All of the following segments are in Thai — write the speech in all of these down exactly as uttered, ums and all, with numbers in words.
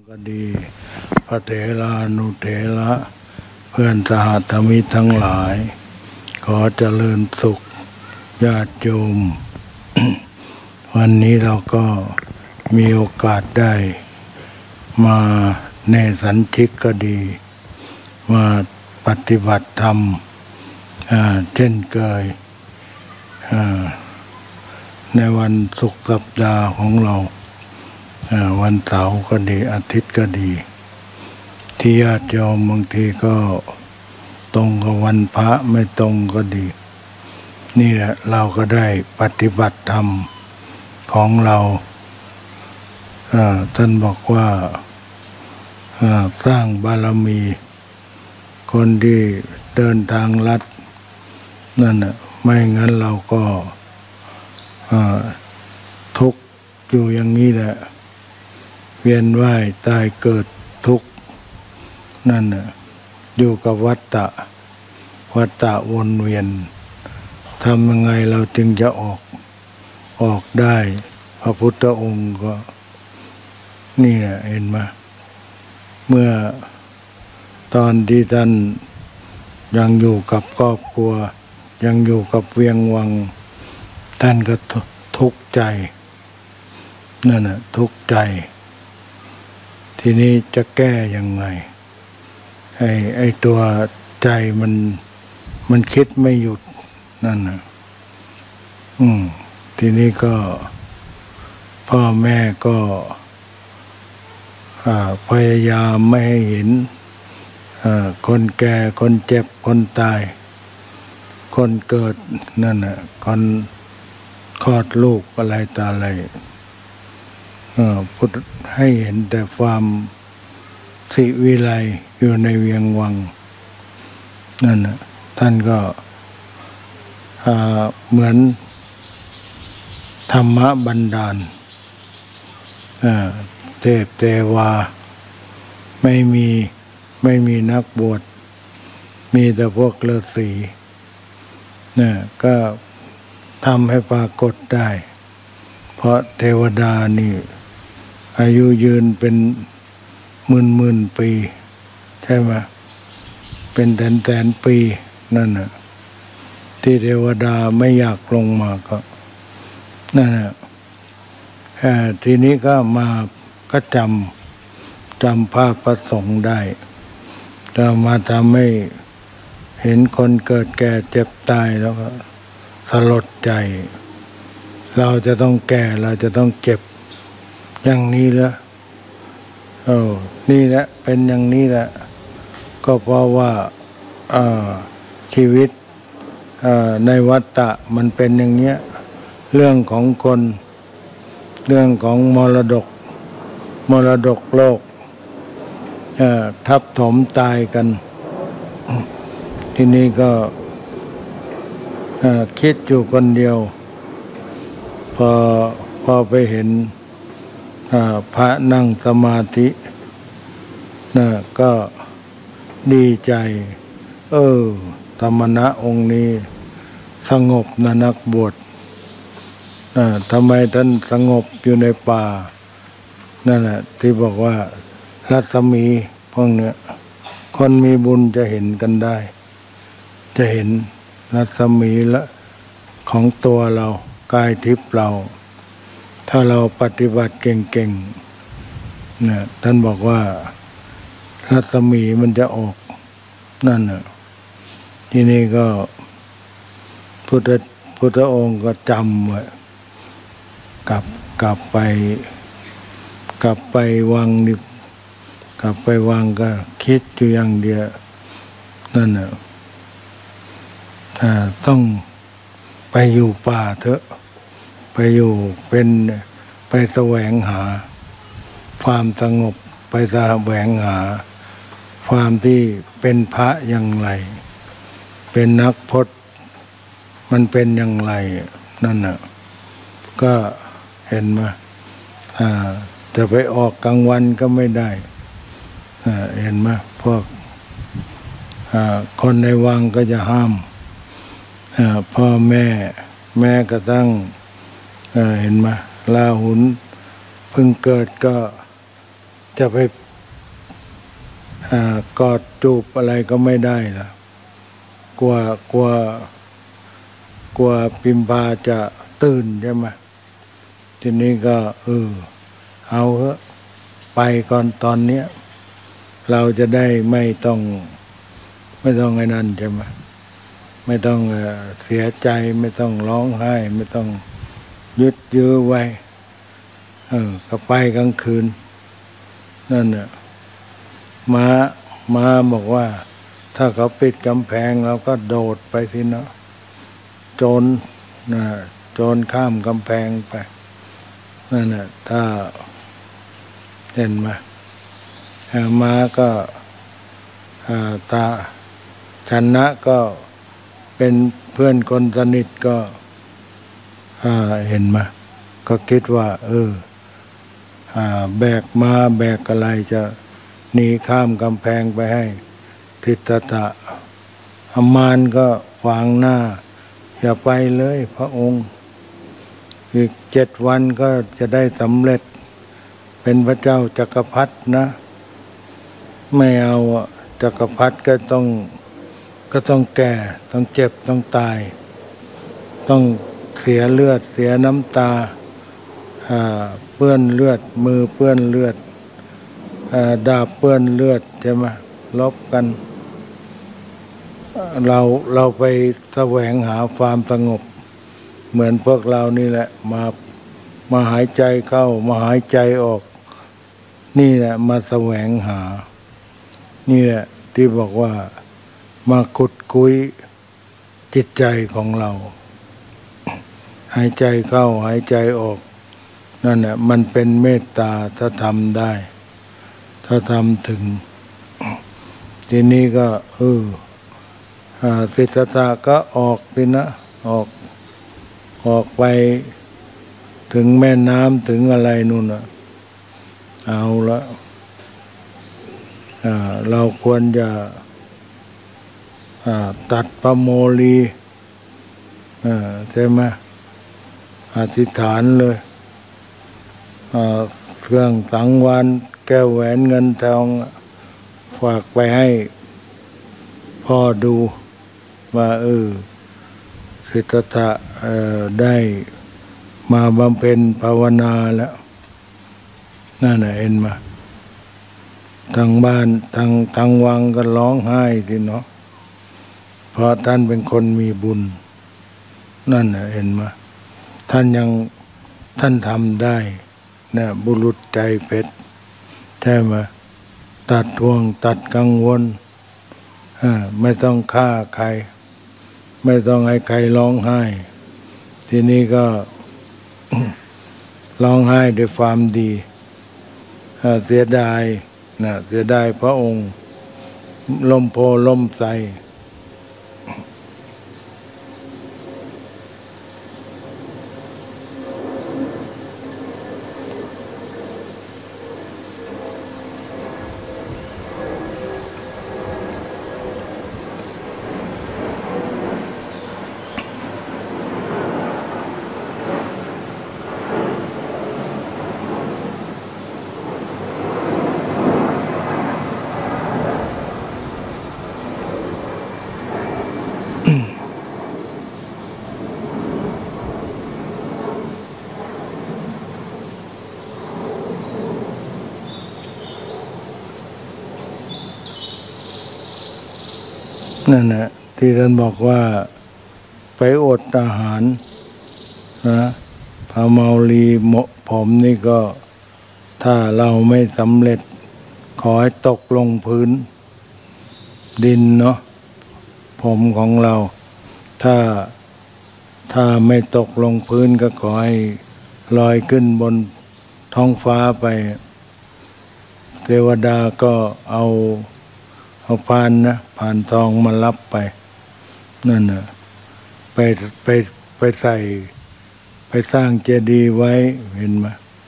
ก็ดีพระเถรานุเถระเพื่อนสหธรรมิกทั้งหลายขอเจริญสุขญาติโยม วันนี้เราก็มีโอกาสได้มาเนสัญชิกก็ดีมาปฏิบัติธรรมเช่นเคยในวันศุกร์สัปดาห์ของเราวันเสาร์ก็ดีอาทิตย์ก็ดีที่ญาติโยมบางทีก็ตรงกับวันพระไม่ตรงก็ดีนี่แหละเราก็ได้ปฏิบัติธรรมของเราท่านบอกว่าสร้างบารมีคนที่เดินทางลัดนั่นน่ะไม่งั้นเราก็ทุกข์อยู่อย่างนี้แหละเวียนว่ายตายเกิดทุกข์นั่นน่ะอยู่กับวัฏฏะวัฏฏะวนเวียนทำยังไงเราจึงจะออกออกได้พระพุทธองค์ก็นี่แหละเห็นไหมเมื่อตอนที่ท่านยังอยู่กับครอบครัวยังอยู่กับเวียงวังท่านก็ทุกข์ใจนั่นน่ะทุกข์ใจทีนี้จะแก้ยังไงไอ้ไอ้ตัวใจมันมันคิดไม่หยุดนั่นน่ะอืมทีนี้ก็พ่อแม่ก็พยายามไม่ให้เห็นคนแก่คนเจ็บคนตายคนเกิดนั่นน่ะคนคลอดลูกอะไรต่ออะไรพุทธให้เห็นแต่ความสิวิไลอยู่ในเวียงวังนั่นน่ะท่านก็เหมือนธรรมะบันดาลเทพเทวาไม่มีไม่มีนักบวชมีแต่พวกฤาษีเนี่ยก็ทำให้ปรากฏได้เพราะเทวดานี่อายุยืนเป็นหมื่นหมื่นปีใช่ไหมเป็นแสนแสนปีนั่นน่ะที่เทวดาไม่อยากลงมาก็นั่นน่ะทีนี้ก็มาก็จำจำภาพประสงค์ได้จะมาทำให้เห็นคนเกิดแก่เจ็บตายแล้วก็สลดใจเราจะต้องแก่เราจะต้องเจ็บอย่างนี้แล้วโอ้นี่แหละเป็นอย่างนี้แหละก็เพราะว่าชีวิตในวัฏฏะมันเป็นอย่างเนี้ยเรื่องของคนเรื่องของมรดกมรดกโลกทับถมตายกันที่นี่ก็คิดอยู่คนเดียวพอพอไปเห็นพระนั่งสมาธินะก็ดีใจเออธรรมนะองค์นี้สงบนะนักบวชทำไมท่านสงบอยู่ในป่านั่นแหละที่บอกว่ารัศมีพวกเนี้ยคนมีบุญจะเห็นกันได้จะเห็นรัศมีละของตัวเรากายทิพย์เราถ้าเราปฏิบัติเก่งๆเนี่ยท่านบอกว่ารัศมีมันจะออกนั่นน่ะที่นี่ก็พุทธพุทธองค์ก็จำไว้กลับกลับไปกลับไปวังนี่กลับไปวังก็คิดอยู่อย่างเดียวนั่นน่ะต้องไปอยู่ป่าเถอะไปอยู่เป็นไปแสวงหาความสงบไปแสวงหาความที่เป็นพระอย่างไรเป็นนักพจน์มันเป็นอย่างไรนั่นน่ะก็เห็นมาจะไปออกกลางวันก็ไม่ได้เห็นไหมพวกคนในวังก็จะห้ามพ่อแม่แม่ก็ตั้งเห็นไหมลาหุนเพิ่งเกิดก็จะไปกอดจูบอะไรก็ไม่ได้ล่ะกลัวกลัวกลัวพิมพาจะตื่นใช่ไหมทีนี้ก็เออเอาเถอะไปก่อนตอนเนี้ยเราจะได้ไม่ต้องไม่ต้องไอ้นั่นใช่ไหมไม่ต้องเสียใจไม่ต้องร้องไห้ไม่ต้องยึดยื้อไว้เออก็ไปกลางคืนนั่นน่ะม้าม้าบอกว่าถ้าเขาปิดกำแพงเราก็โดดไปสิเนาะโจรนะโจรข้ามกำแพงไปนั่นน่ะถ้าเห็นไหมม้าก็ตาชนะก็เป็นเพื่อนคนสนิทก็เห็นไหมก็คิดว่าเออแบกมาแบกอะไรจะหนีข้ามกำแพงไปให้ทิฏฐะอมานก็ขวางหน้าอย่าไปเลยพระองค์อีกเจ็ดวันก็จะได้สำเร็จเป็นพระเจ้าจักรพรรดินะไม่เอาจักรพรรดิก็ต้องก็ต้องแก่ต้องเจ็บต้องตายต้องเสียเลือดเสียน้ำตาเปื้อนเลือดมือเปื้อนเลือดดาบเปื้อนเลือดใช่ไหมลบกันเราเราไปแสวงหาความสงบเหมือนพวกเรานี่แหละมามาหายใจเข้ามาหายใจออกนี่แหละมาแสวงหานี่แหละที่บอกว่ามาขุดคุยจิตใจของเราหายใจเข้าหายใจออกนั่นแหละมันเป็นเมตตาถ้าทำได้ถ้าทำถึงทีนี้ก็เออสิทธัตถะก็ออกไปนะออกออกไปถึงแม่น้ำถึงอะไรนู่นนะเอาละเราควรจะตัดปโมลีใช่ไหมอธิษฐานเลยเครื่องสังวาลแก้วแหวนเงินทองฝากไปให้พ่อดูว่าเออสิทธัตถะได้มาบำเพ็ญภาวนาแล้วนั่นน่ะเห็นมาทางบ้านทางทางวังก็ร้องไห้ทีเนาะเพราะท่านเป็นคนมีบุญนั่นน่ะเห็นมาท่านยังท่านทำได้นะบุรุษใจเพชรใช่ไหมตัดห่วงตัดกังวลไม่ต้องฆ่าใครไม่ต้องให้ใครร้องไห้ทีนี้ก็ ร้องไห้ด้วยความดีเสียดายนะเสียดายพระองค์ล่มโพล่มไทรนั่นแหละที่ท่านบอกว่าไปอดอาหารนะพาเมาลีหมกผมนี่ก็ถ้าเราไม่สำเร็จขอให้ตกลงพื้นดินเนาะผมของเราถ้าถ้าไม่ตกลงพื้นก็ขอให้ลอยขึ้นบนท้องฟ้าไปเทวดาก็เอาเอาพานนะพานทองมารับไปนั่นน่ะไปไปไปใส่ไปสร้างเจดีย์ไว้เห็นไหม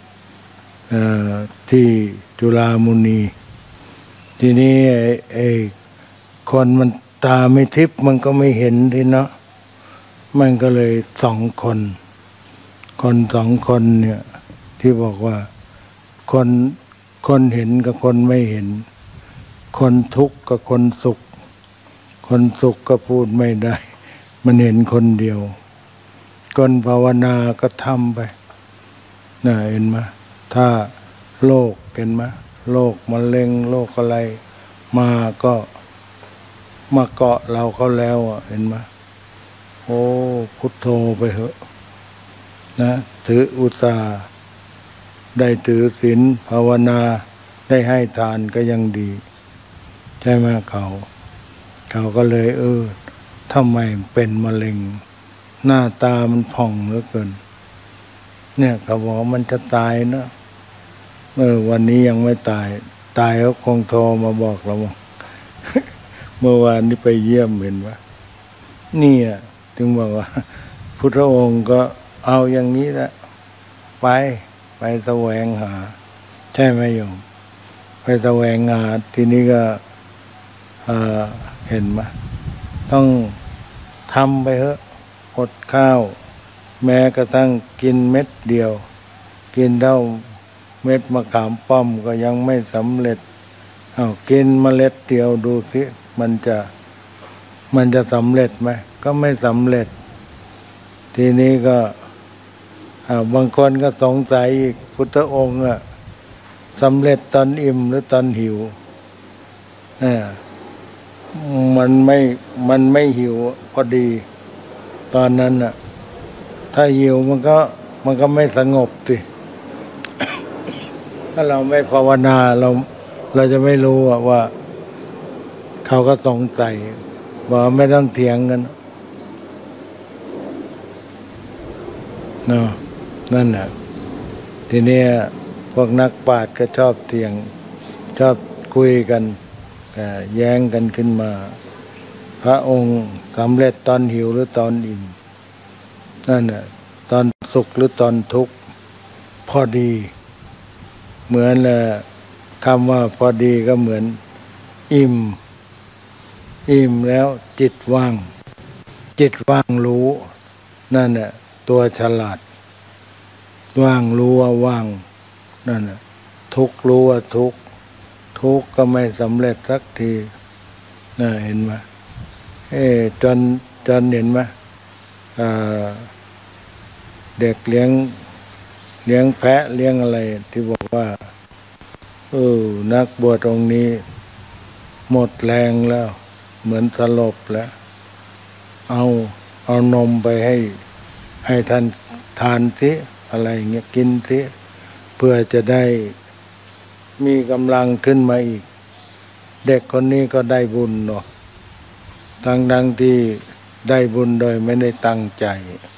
ที่จุฬามุนีทีนี้ไอ้ไอ้คนมันตาไม่ทิพย์มันก็ไม่เห็นทีเนาะมันก็เลยสองคนคนสองคนเนี่ยที่บอกว่าคนคนเห็นกับคนไม่เห็นคนทุกข์กับคนสุขคนสุขก็พูดไม่ได้มันเห็นคนเดียวคนภาวนาก็ทำไปน่ะเห็นไหมถ้าโรคเห็นไหมโรคมะเร็งโรคอะไรมาก็มาเกาะเราเขาแล้วอ่ะเห็นไหมโอ้พุทโธไปเถอะนะถืออุตสาห์ได้ถือศีลภาวนาได้ให้ทานก็ยังดีใช่ไหมเขาเขาก็เลยเออทำไมเป็นมะเร็งหน้าตามันผ่องเหลือเกินเนี่ยเขาบอกมันจะตายนะเออวันนี้ยังไม่ตายตายเขาคงโทรมาบอกเรา เมื่อวานนี้ไปเยี่ยมเห็นว่านี่อ่ะถึงบอกว่าพุทธองค์ก็เอาอย่างนี้แหละไปไปแสวงหาใช่ไหมโยมไปแสวงหาทีนี้ก็เอ่อเห็นไหมต้องทำไปเถอะอดข้าวแม้กระทั่งกินเม็ดเดียวกินเท่าเม็ดมะขามป้อมก็ยังไม่สำเร็จเอากินเมล็ดเดียวดูสิมันจะมันจะสำเร็จไหมก็ไม่สำเร็จทีนี้ก็บางคนก็สงสัยอีกพุทธองค์อะสำเร็จตอนอิ่มหรือตอนหิวเนี่ยมันไม่มันไม่หิวพอดีตอนนั้นน่ะถ้าหิวมันก็มันก็ไม่สงบสิ ถ้าเราไม่ภาวนาเราเราจะไม่รู้ว่าเขาก็สงสัยบอกไม่ต้องเถียงกันเนาะนั่นน่ะทีนี้พวกนักปราชญ์ก็ชอบเถียงชอบคุยกันแย้งกันขึ้นมาพระองค์สำเร็จตอนหิวหรือตอนอิ่มนั่นน่ะตอนสุขหรือตอนทุกข์พอดีเหมือนคำว่าพอดีก็เหมือนอิ่มอิ่มแล้วจิตว่างจิตว่างรู้นั่นน่ะตัวฉลาดว่างรู้ว่าว่างนั่นน่ะทุกข์รู้ว่าทุกข์ทุกข์ก็ไม่สำเร็จสักทีน่ะเห็นไหมเอ๊จนจนเห็นไหมเด็กเลี้ยงเลี้ยงแพะเลี้ยงอะไรที่บอกว่าเออนักบวชองค์นี้หมดแรงแล้วเหมือนสลบแล้วเอาเอานมไปให้ให้ท่านทานสิอะไรเงี้ยกินสิเพื่อจะได้มีกำลังขึ้นมาอีกเด็กคนนี้ก็ได้บุญเนาะทั้งดังที่ได้บุญโดยไม่ได้ตั้งใจ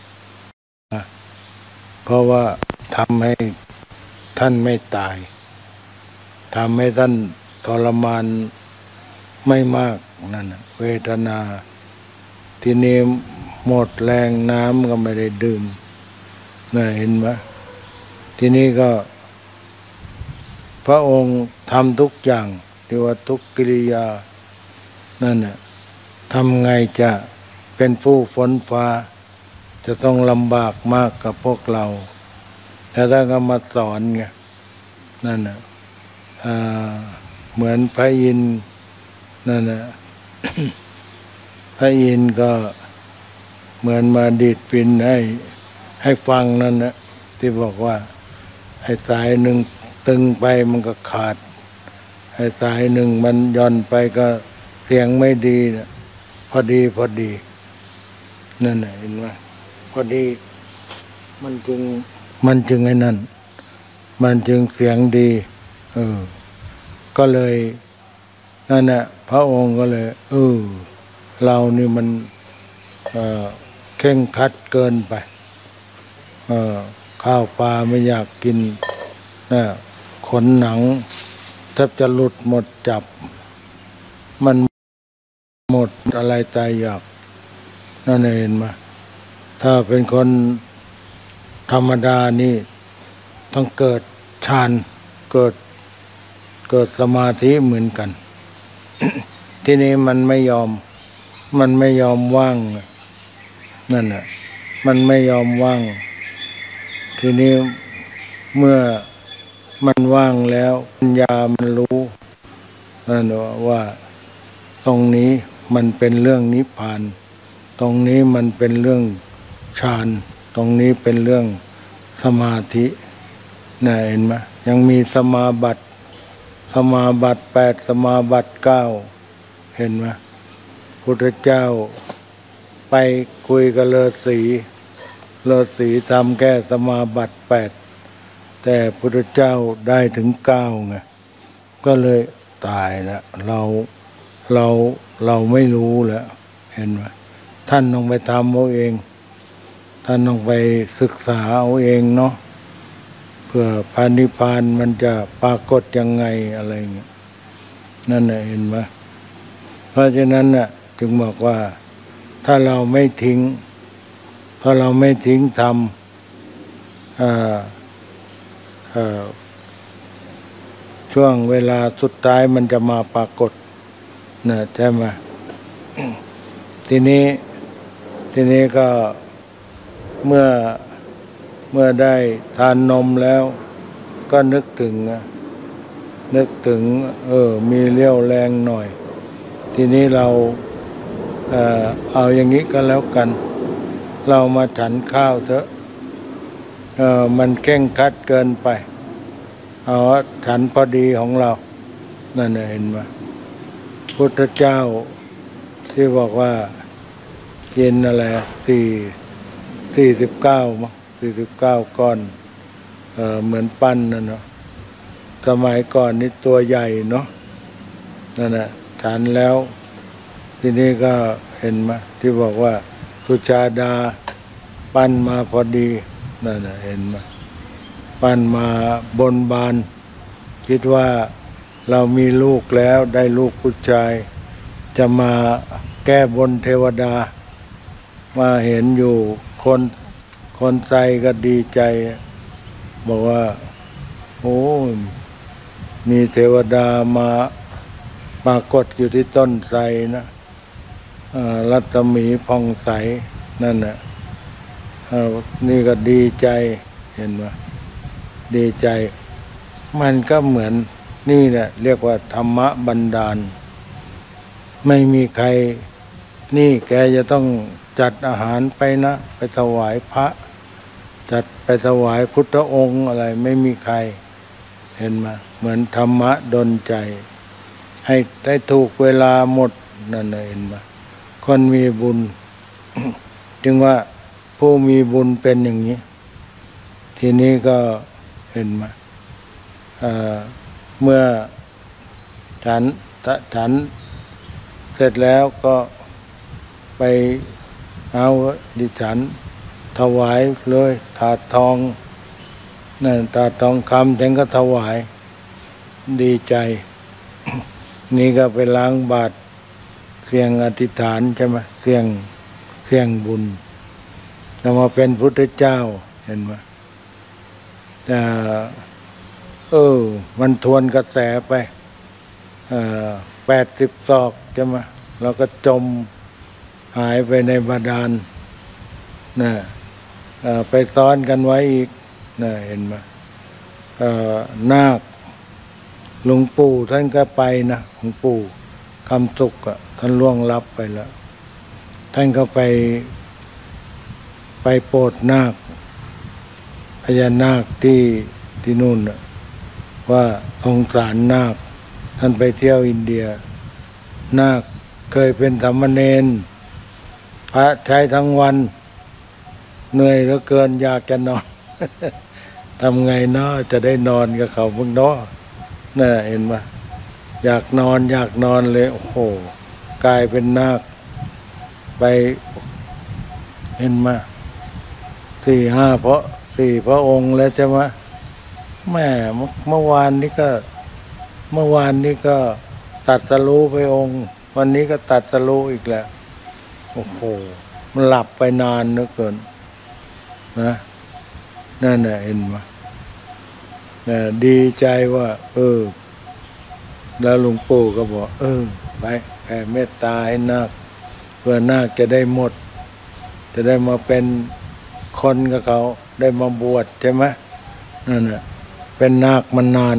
เพราะว่าทำให้ท่านไม่ตายทำให้ท่านทรมานไม่มากนั่นเวทนาทีนี้หมดแรงน้ำก็ไม่ได้ดื่มน่ะเห็นไหมทีนี้ก็พระองค์ทำทุกอย่างที่ว่าทุกกิริยานั่นน่ะทำไงจะเป็นผู้ฝนฟ้าจะต้องลำบากมากกับพวกเราแต่ถ้าก็มาสอนไงนั่นน่ะเหมือนพระอินทร์นั่นน่ะ พระอินทร์ก็เหมือนมาดีดปินให้ให้ฟังนั่นนะที่บอกว่าไอ้สายหนึ่งตึงไปมันก็ขาดไอ้สายหนึ่งมันย่อนไปก็เสียงไม่ดีนะพอดีพอดีนั่นน่ะเห็นไหมพอดีมันจึงมันจึงไอ้นั่นมันจึงเสียงดีเออก็เลยนั่นน่ะพระองค์ก็เลยเออเรานี่มันเอ่อเข่งครัดเกินไปเอ่อข้าวปลาไม่อยากกินนะขนหนังแทบจะหลุดหมดจับมันหมดอะไรตายอยากนั่นเห็นไหมถ้าเป็นคนธรรมดานี่ต้องเกิดฌานเกิดเกิดสมาธิเหมือนกัน ที่นี้มันไม่ยอมมันไม่ยอมว่างนั่นน่ะมันไม่ยอมว่างทีนี้เมื่อมันว่างแล้วปัญญามันรู้นั่นว่าตรงนี้มันเป็นเรื่องนิพพานตรงนี้มันเป็นเรื่องฌานตรงนี้เป็นเรื่องสมาธิน่ะเห็นไหมยังมีสมาบัติสมาบัติแปดสมาบัติเก้าเห็นไหมพุทธเจ้าไปคุยกับฤาษีฤาษีทำแค่สมาบัติแปดแต่พุทธเจ้าได้ถึงเก้าไงก็เลยตายแล้วเราเราเราไม่รู้แล้วเห็นไหมท่านต้องไปทำเอาเองท่านต้องไปศึกษาเอาเองเนาะเพื่อพระนิพพานมันจะปรากฏยังไงอะไรเงี้ยนั่นน่ะเห็นไหมเพราะฉะนั้นน่ะจึงบอกว่าถ้าเราไม่ทิ้งถ้าเราไม่ทิ้งทำอ่าอ่าช่วงเวลาสุดท้ายมันจะมาปรากฏนะใช่ไหม ทีนี้ทีนี้ก็เมื่อเมื่อได้ทานนมแล้วก็นึกถึงนึกถึงเออมีเรี่ยวแรงหน่อยทีนี้เราเอ่อเอาอย่างนี้ก็แล้วกันเรามาฉันข้าวเถอะเออมันเคร่งครัดเกินไปเอาฉันพอดีของเรานั่นเห็นไหมพุทธเจ้าที่บอกว่าเย็นอะไรสี่สี่สิบเก้ามั้งสี่สิบเก้าก้อนเออเหมือนปั้นนั่นเนาะสมัยก่อนนี่ตัวใหญ่เนาะนั่นแหละฉันแล้วทีนี้ก็เห็นไหมที่บอกว่าสุชาดาปั้นมาพอดีนั่นแหละเห็นไหมปั้นมาบนบานคิดว่าเรามีลูกแล้วได้ลูกผู้ชายจะมาแก้บนเทวดามาเห็นอยู่คนคนใจก็ดีใจบอกว่าโอ้มีเทวดามาปรากฏอยู่ที่ต้นไทรนะรัตมีผ่องใสนั่นน่ะนี่ก็ดีใจเห็นไหมดีใจมันก็เหมือนนี่แหละเรียกว่าธรรมบันดาลไม่มีใครนี่แกจะต้องจัดอาหารไปนะไปถวายพระจัดไปถวายพุทธองค์อะไรไม่มีใครเห็นไหมเหมือนธรรมะดลใจให้ได้ถูกเวลาหมดนั่นเห็นไหมคนมีบุญ จึงว่าผู้มีบุญเป็นอย่างนี้ทีนี้ก็เห็นไหมเมื่อฉันฉันเสร็จแล้วก็ไปเอาดิฉันถวายเลยถาดทองนั่นถาดทองคำฉันก็ถวายดีใจ นี่ก็ไปล้างบาตรเสี่ยงอธิษฐานใช่ไหมเสี่ยงเสี่ยงบุญจะมาเป็นพุทธเจ้าเห็นไหมแต่เออมันทวนกระแสไปแปดสิบศอกใช่ไหมเราก็จมหายไปในบาดาลนะไปซ้อนกันไว้อีกนะเห็นไหมนาคหลวงปู่ท่านก็ไปนะหลวงปู่คำสุขอ่ะท่านล่วงลับไปแล้วท่านก็ไปไปโปรดนาคพญานาคที่ที่นู่นว่าสงสารนาคท่านไปเที่ยวอินเดียนาคเคยเป็นสามเณรพระใช้ทั้งวันเหนื่อยเหลือเกินอยากจะนอน ทำไงเนาะจะได้นอนกับเขาบ้างเนาะน่ะเห็นไหมอยากนอนอยากนอนเลยโอ้โหกลายเป็นนาคไปเห็นไหมสี่ห้าเพราะสี่พระองค์แล้วใช่ไหมแม่เมื่อวานนี้ก็เมื่อวานนี้ก็ตัดสรู้ไปองค์วันนี้ก็ตัดสรู้อีกแล้วโอ้โหมันหลับไปนานเหลือเกินนะนั่นน่ะเห็นไหมนะดีใจว่าเออแล้วหลวงปู่ก็บอกเออไปแผ่เมตตาให้นาคเพื่อนาคจะได้หมดจะได้มาเป็นคนกับเขาได้มาบวชใช่ไหมนั่นน่ะไปเป็นนาคมานาน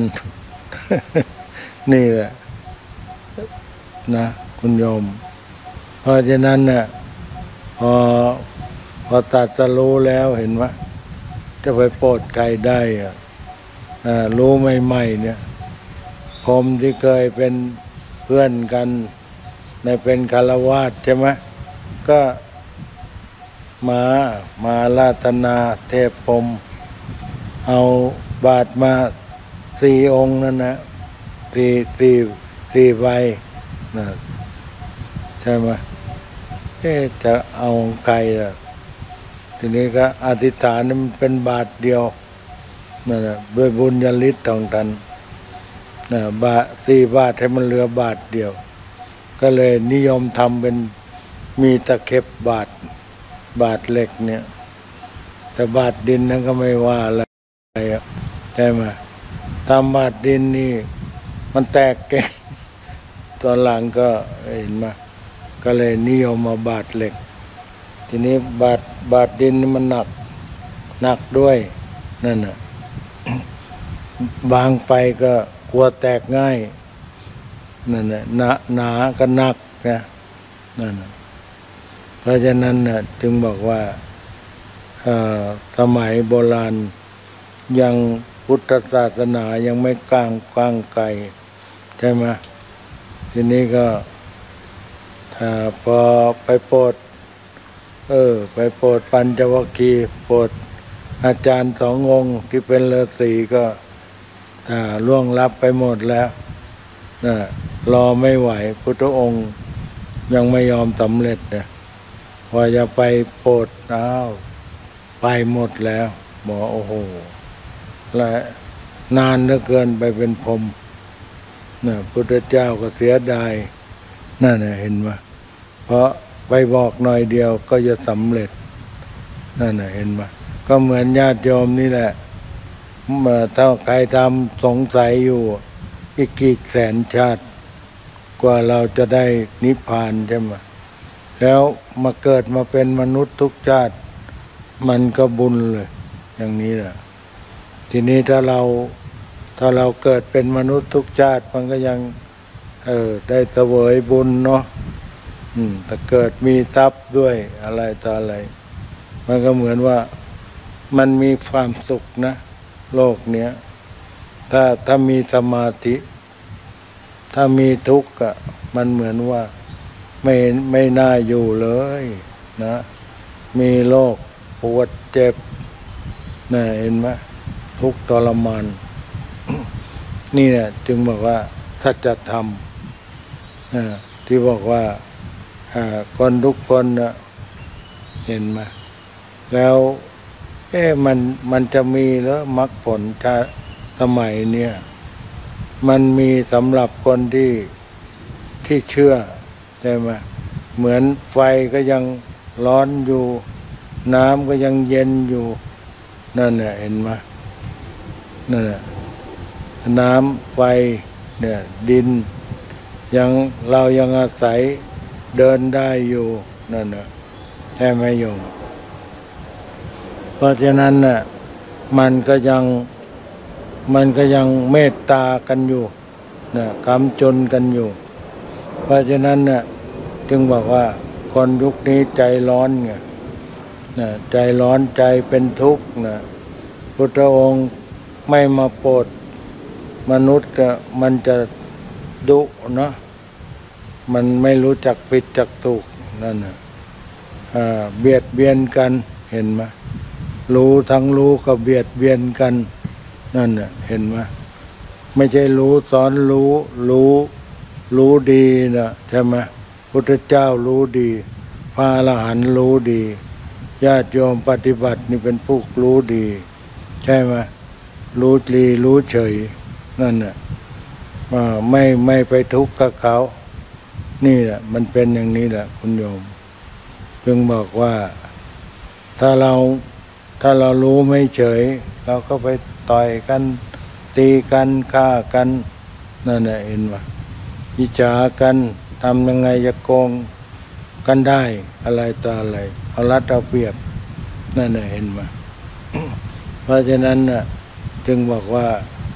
นี่แหละนะคุณโยมเพราะฉะนั้นเนี่ยพอพอตัดสรู้แล้วเห็นไหมจะไปโปรดใครได้อ่ะรู้ใหม่ๆเนี่ยพรหมที่เคยเป็นเพื่อนกันในเป็นคฤหัสถ์ใช่ไหมก็มามาราธนาเทพพรหมเอาบาทมาสี่องค์นั่นนะสี่สี่สี่ใบนะใช่ไหมเอ๊ะจะเอาใครล่ะทีนี้ก็อธิษฐานมันเป็นบาทเดียวนั่นแหละด้วยบุญญาฤทธิ์ของท่านนะบาทสี่บาทให้มันเหลือบาทเดียวก็เลยนิยมทำเป็นมีตะเข็บบาทบาทเหล็กเนี่ยแต่บาทดินนั้นก็ไม่ว่าอะไรใช่ไหมทำบาทดินนี่มันแตกเก่งตอนหลังก็เห็นไหมก็เลยนิยมมาบาทเหล็กทีนี้บาทบาทดินมันหนักหนักด้วยนั่นน่ะบางไปก็กลัวแตกง่ายนั่นน่ะหนาหนาก็หนักนะนั่นน่ะเพราะฉะนั้นน่ะจึงบอกว่าสมัยโบราณยังพุทธศาสนายังไม่กลางกว้างไกลใช่ไหมทีนี้ก็ถ้าพอไปโปรดเออไปโปรดปัญจวัคคีย์โปรดอาจารย์สององค์ที่เป็นฤาษีก็ถ้าล่วงลับไปหมดแล้วนะรอไม่ไหวพุทธองค์ยังไม่ยอมสำเร็จนะพอจะไปโปรดอ้าวไปหมดแล้วบอกโอ้โหและนานเหลือเกินไปเป็นพรหมนะพุทธเจ้าก็เสียดายนั่นนะเห็นไหมเพราะไปบอกหน่อยเดียวก็จะสำเร็จนั่นนะเห็นไหมก็เหมือนญาติโยมนี่แหละเมื่อถ้าใครทำสงสัยอยู่อีกกี่แสนชาติกว่าเราจะได้นิพพานใช่ไหมแล้วมาเกิดมาเป็นมนุษย์ทุกชาติมันก็บุญเลยอย่างนี้แหละทีนี้ถ้าเราถ้าเราเกิดเป็นมนุษย์ทุกชาติมันก็ยังเออได้เสวยบุญเนาะอืมแต่เกิดมีทรัพย์ด้วยอะไรต่ออะไรมันก็เหมือนว่ามันมีความสุขนะโลกเนี้ยถ้าถ้ามีสมาธิถ้ามีทุกข์อ่ะมันเหมือนว่าไม่ไม่น่าอยู่เลยนะมีโรคปวดเจ็บน่ะเห็นไหมทุกข์ทรมาน นี่เนี่ยจึงบอกว่าสัจธรรมที่บอกว่าคนทุกคนนะเห็นไหมแล้วเอ๊ะมันมันจะมีแล้วมรรคผลชาสมัยเนี่ยมันมีสำหรับคนที่ที่เชื่อใช่ไหมเหมือนไฟก็ยังร้อนอยู่น้ำก็ยังเย็นอยู่นั่นแหละเห็นไหมนั่นแหละน้ำไฟเนี่ยดินยังเรายังอาศัยเดินได้อยู่นั่นแหละใช่ไหมโยมเพราะฉะนั้นน่ะมันก็ยังมันก็ยังเมตตากันอยู่นะกำจนกันอยู่เพราะฉะนั้นน่ะจึงบอกว่าคนยุคนี้ใจร้อนไงนะใจร้อนใจเป็นทุกข์นะพุทธองค์ไม่มาโปรดมนุษย์ก็มันจะดุเนาะมันไม่รู้จักผิดจักถูกนั่นน่ะเบียดเบียนกันเห็นไหมรู้ทั้งรู้ก็เบียดเบียนกันนั่นน่ะเห็นไหมไม่ใช่รู้สอนรู้รู้รู้ดีนะใช่ไหมพุทธเจ้ารู้ดีพระอรหันต์รู้ดีญาติโยมปฏิบัตินี่เป็นผู้รู้ดีใช่ไหมรู้ดีรู้เฉยนั่นน่ะไม่ไม่ไปทุกข์กับเขานี่แหละมันเป็นอย่างนี้แหละคุณโยมจึงบอกว่าถ้าเราถ้าเรารู้ไม่เฉยเราก็ไปต่อยกันตีกันฆ่ากันนั่นแหละเห็นไหมวิจารกันทำยังไงจะโกงกันได้อะไรต่ออะไรเอารัดเอาเปรียบนั่นแหละเห็นไหม เพราะฉะนั้นน่ะจึงบอกว่า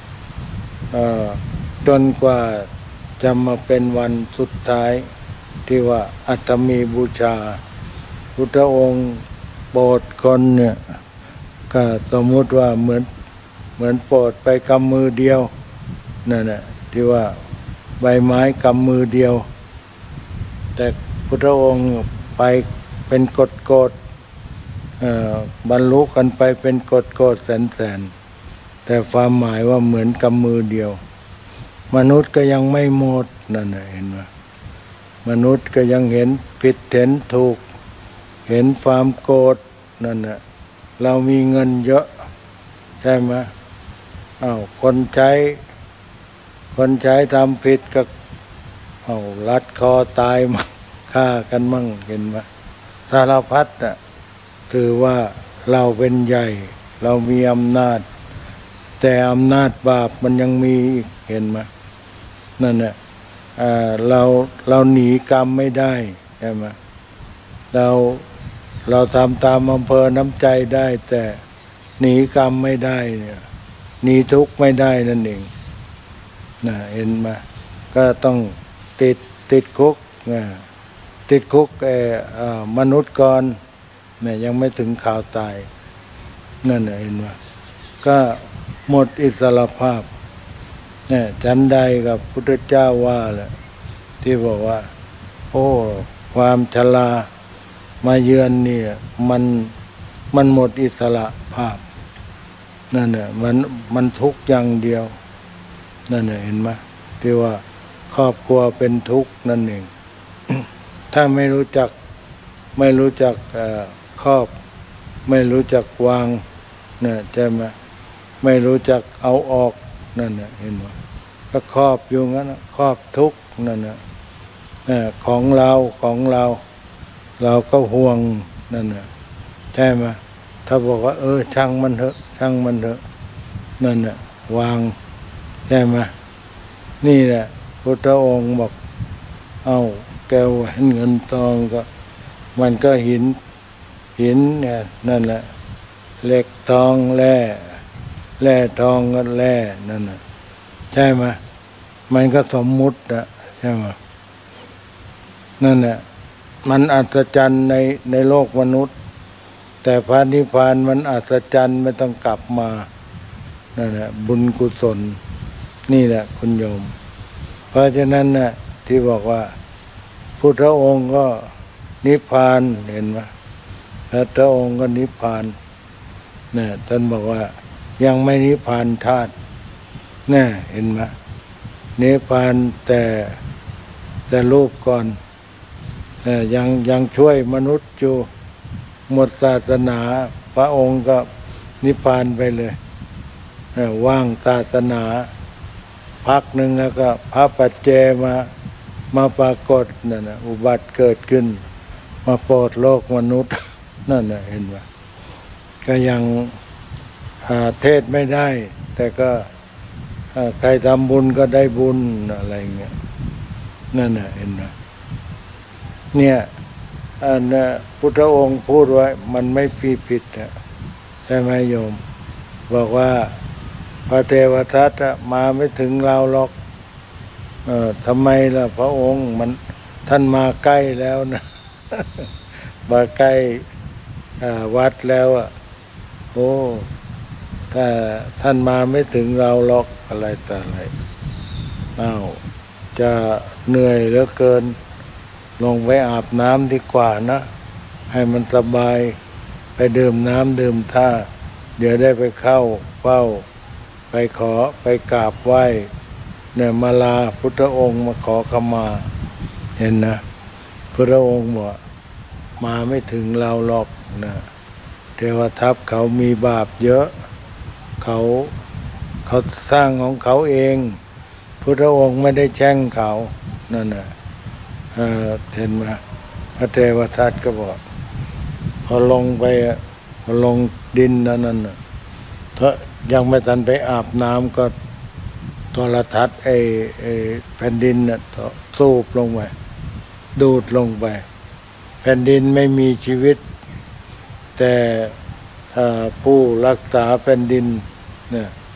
จนกว่าจะมาเป็นวันสุดท้ายที่ว่าอัตมีบูชาพุทธองค์โปรดคนเนี่ยก็สมมุติว่าเหมือนเหมือนโปรดไปกำมือเดียวนั่นแหละที่ว่าใบไม้กำมือเดียวแต่พุทธองค์ไปเป็นกฎกฎบรรลุกันไปเป็นกฎกฎแสนแสนแต่ความหมายว่าเหมือนกำมือเดียวมนุษย์ก็ยังไม่หมดนั่นนะเห็นไหมมนุษย์ก็ยังเห็นผิดเห็นถูกเห็นความโกรธนั่นนะเรามีเงินเยอะใช่ไหมอ้าวคนใช้คนใช้ทำผิดก็อ้าวลัดคอตายมั่งฆ่ากันมั่งเห็นไหมสารพัดน่ะถือว่าเราเป็นใหญ่เรามีอำนาจแต่อำนาจบาปมันยังมีอีกเห็นไหมนั่นแหละเราเราหนีกรรมไม่ได้ใช่ไหมเราเราทำตามอำเภอน้ำใจได้แต่หนีกรรมไม่ได้เนี่ยหนีทุกข์ไม่ได้นั่นเองนะเห็นไหมก็ต้องติดติดคุกนะติดคุกเออมนุษย์ก่อนเนี่ยยังไม่ถึงข่าวตายนั่นเห็นไหมก็หมดอิสรภาพเนี่ยฉันใดกับพุทธเจ้าว่าแหละที่บอกว่าโอ้ความชรามาเยือนเนี่ยมันมันหมดอิสระภาพนั่นน่ะมันมันทุกข์อย่างเดียวนั่นน่ะเห็นไหมที่ว่าครอบครัวเป็นทุกข์นั่นเอง ถ้าไม่รู้จักไม่รู้จักครอบไม่รู้จักวางเนี่ยใช่ไหมไม่รู้จักเอาออกนั่นน่ะเห็นไหมก็ครอบอยู่งั้นครอบทุกข์นั่นน่ะของเราของเราเราก็ห่วงนั่นน่ะใช่ไหมถ้าบอกว่าเออช่างมันเถอะช่างมันเถอะนั่นน่ะวางใช่ไหมนี่แหละพุทธองค์บอกเอาแก้วแหวนเงินทองก็มันก็หินหินเนี่ยนั่นแหละเหล็กทองแร่แร่ทองก็แร่นั่นน่ะใช่ไหมมันก็สมมุตินะใช่ไหมนั่นแหละมันอัศจรรย์ในในโลกมนุษย์แต่พระนิพพานมันอัศจรรย์ไม่ต้องกลับมานั่นแหละบุญกุศลนี่แหละคุณโยมเพราะฉะนั้นน่ะที่บอกว่าพุทธองค์ก็นิพพานเห็นไหมพระพุทธองค์ก็นิพพานเนี่ยท่านบอกว่ายังไม่นิพพานธาตุแน่เห็นไหมนิพพานแต่แต่รูปก่อนยังยังช่วยมนุษย์อยู่หมดศาสนาพระองค์ก็นิพพานไปเลยว่างศาสนาพักหนึ่งแล้วก็พระปัจเจมามาปรากฏนั่นนะอุบัติเกิดขึ้นมาโปรดโลกมนุษย์นั่นนะเห็นไหมก็ยังเทศไม่ได้แต่ก็ใครทำบุญก็ได้บุญอะไรเงี้ยนั่นนะเห็นไหมเนี่ยอันนะพุทธองค์พูดไว้มันไม่ผิดผิดนะใช่ไหมโยมบอกว่าพระเทวทัตมาไม่ถึงเราหรอกเออทำไมล่ะพระองค์มันท่านมาใกล้แล้วนะมาใกล้วัดแล้วอ่ะโอ้ถ้าท่านมาไม่ถึงเราหรอกอะไรต่ออะไรอ้าวจะเหนื่อยเหลือเกินลงไปอาบน้ำดีกว่านะให้มันสบายไปดื่มน้ำดื่มท่าเดี๋ยวได้ไปเข้าเฝ้าไปขอไปกราบไหว้เนี่ยมาลาพุทธองค์มาขอขมาเห็นนะพุทธองค์บอกมาไม่ถึงเราหรอกนะเทวทัพเขามีบาปเยอะเขาเขาสร้างของเขาเองพุทธองค์ไม่ได้แช่งเขานั่นน่ะเห็นไหมพระเทวทัตก็บอกพอลงไปพอลงดินนั่นน่ะถ้ายังไม่ทันไปอาบน้ำก็โทรทัศน์ไอ้ไอ้แผ่นดินน่ะสูบลงไปดูดลงไปแผ่นดินไม่มีชีวิตแต่ผู้รักษาแผ่นดินเนี่ย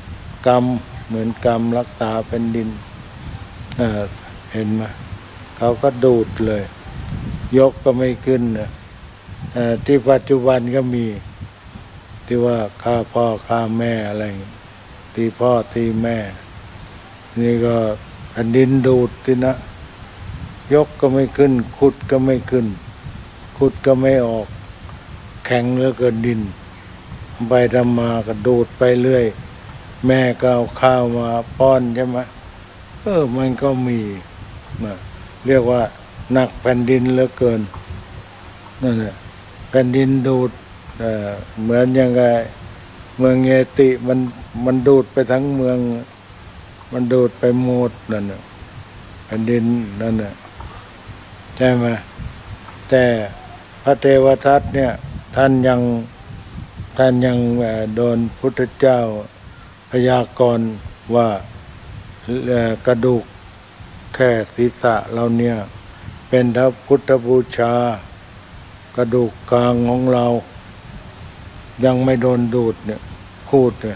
กรรมเหมือนกรรมรักษาแผ่นดินเเห็นไหมเขาก็ดูดเลย ยกก็ไม่ขึ้นนะที่ปัจจุบันก็มีที่ว่าฆ่าพ่อฆ่าแม่อะไรตีพ่อตีแม่ นี่ก็แผ่นดินดูดที่นะยกก็ไม่ขึ้นขุดก็ไม่ขึ้นขุดก็ไม่ออกแข็งเหลือเกินดินไปทำมาก็ดูดไปเรื่อยแม่ก็เอาข้าวมาป้อนใช่ไหมเออมันก็มีนะเรียกว่าหนักแผ่นดินเหลือเกินนั่นแหละแผ่นดินดูด เอ่อเหมือนยังไงเมืองเยติมันมันดูดไปทั้งเมืองมันดูดไปหมดนั่นน่ะแผ่นดินนั่นน่ะใช่ไหมแต่พระเทวทัตเนี่ยท่านยังท่านยังโดนพุทธเจ้าพยากรณ์ว่ากระดูกแค่ศีรษะเราเนี่ยเป็นพระพุทธบูชากระดูกกลางของเรายังไม่โดนดูดเนี่ยพูดเนี่ย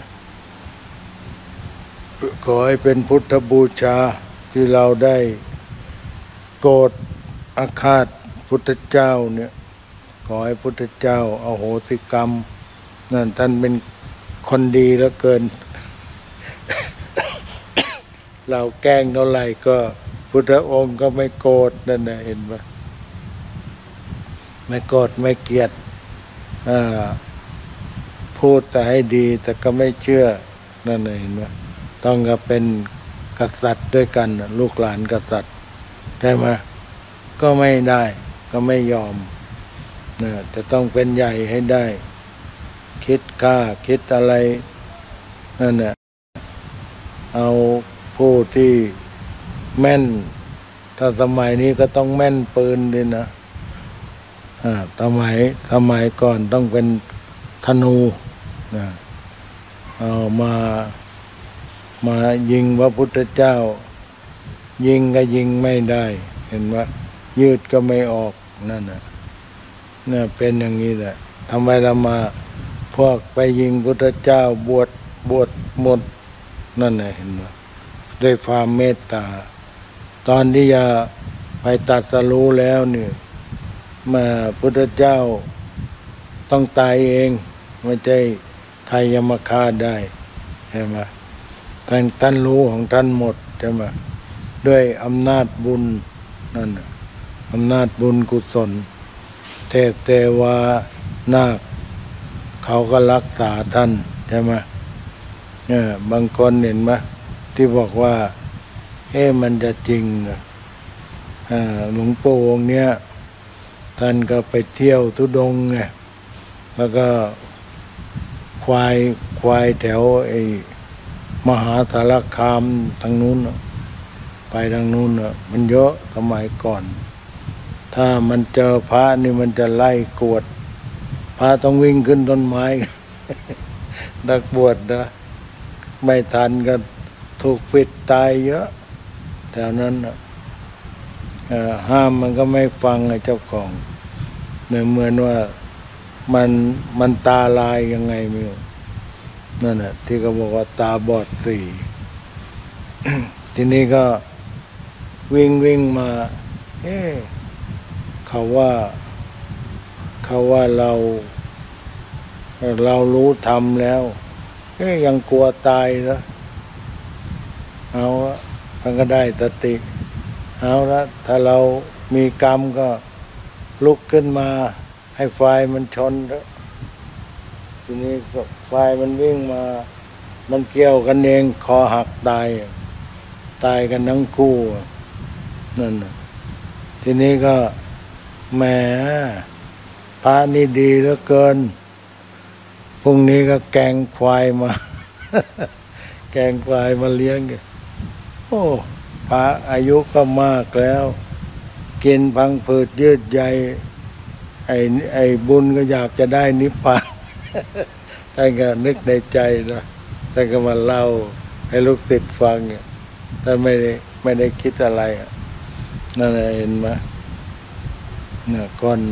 ขอให้เป็นพุทธบูชาที่เราได้โกรธอาฆาตพุทธเจ้าเนี่ยขอให้พุทธเจ้าอโหสิกรรมนั่นท่านเป็นคนดีเหลือเกิน เราแกล้งเท่าไหร่ก็พุทธองค์ก็ไม่โกรธนั่นนะเห็นไหมไม่โกรธไม่เกลียดอ่าพูดแต่ให้ดีแต่ก็ไม่เชื่อนั่นเห็นไหมต้องก็เป็นกษัตริย์ด้วยกันลูกหลานกษัตริย์ใช่ไหมก็ไม่ได้ก็ไม่ยอมนะจะต้องเป็นใหญ่ให้ได้คิดฆ่าคิดอะไรนั่นน่ะเอาผู้ที่แม่นถ้าสมัยนี้ก็ต้องแม่นปืนด้วยนะอ่าสมัยสมัยก่อนต้องเป็นธนูนะเอามามายิงพระพุทธเจ้ายิงก็ยิงไม่ได้เห็นว่ายืดก็ไม่ออกนั่นน่ะเนี่ยเป็นอย่างนี้แหละทำไมเรามาพวกไปยิงพุทธเจ้าบวชบวชหมดนั่นน่ะเห็นว่าด้วยความเมตตาตอนที่จะไปตรัสรู้แล้วเนี่ยมาพุทธเจ้าต้องตายเองไม่ใช่ใครจะมาฆ่าได้ใช่ไหมท่านท่านรู้ของท่านหมดใช่ไหมด้วยอำนาจบุญนั่นอำนาจบุญกุศลเทพเทวานาคเขาก็รักษาท่านใช่ไหมเออบางคนเห็นไหมที่บอกว่าเอ๊ะมันจะจริงอ่าหลวงปู่องค์เนี้ยท่านก็ไปเที่ยวทุดงไงแล้วก็ควายควายแถวไอ้มหาสารคามทางนู้นไปทางนู้นมันเยอะสมัยก่อนถ้ามันเจอพระนี่มันจะไล่กวดพระต้องวิ่งขึ้นต้นไม้ นักบวชนะไม่ทันก็ถูกปิดตายเยอะแถวนั้นห้ามมันก็ไม่ฟังไอ้เจ้าของเนี่ยเหมือนว่ามันมันตาลายยังไงไม่รู้นั่นแหละที่เขาบอกว่าตาบอดสี ทีนี้ก็วิ่งวิ่งมาเอ๊ะเขาว่าเขาว่าเราเรารู้ธรรมแล้วเอ๊ะยังกลัวตายเหรอเอามันก็ได้สติเอาละถ้าเรามีกรรมก็ลุกขึ้นมาให้ไฟมันชนเถอะทีนี้ไฟมันวิ่งมามันเกี่ยวกันเองคอหักตายตายกันทั้งคู่นั่นทีนี้ก็แหมพระนี่ดีเหลือเกินพรุ่งนี้ก็แกงควายมา แกงควายมาเลี้ยงโอ้พระอายุก็มากแล้วกินพังผืดยืดใยไอ้ไอ้บุญก็อยากจะได้นิพพาน ท่านก็นึกในใจนะท่านก็มาเล่าให้ลูกศิษย์ฟังท่านไม่ได้ไม่ได้คิดอะไรนั่นเห็นไหมเนี่ยก่อน